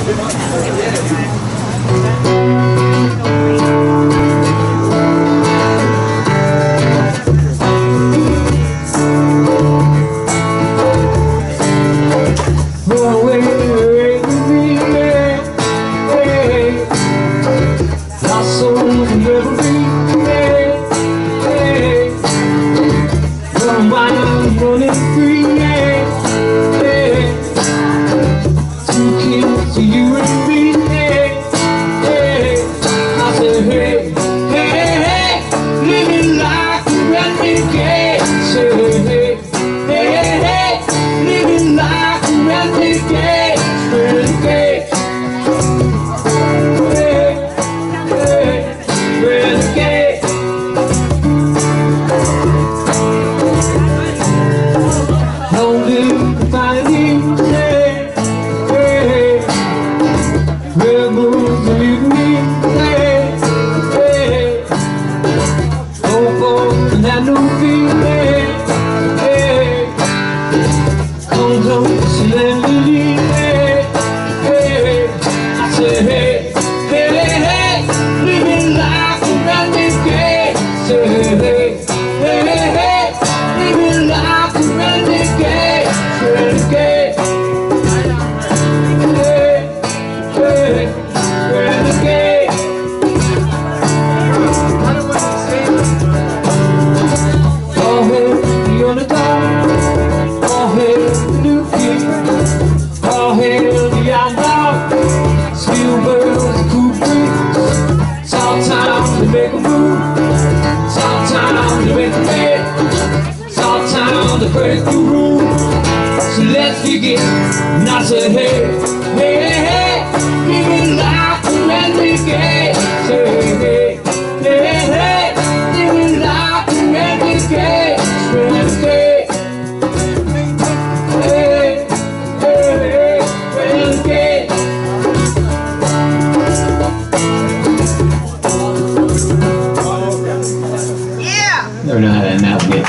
Break the rules, so let's begin. And I said, hey, hey, hey, living life and renegade. Say, hey, hey, hey, living life and renegade. Renegade. Hey, hey, hey, renegade. Yeah! Never know how to navigate.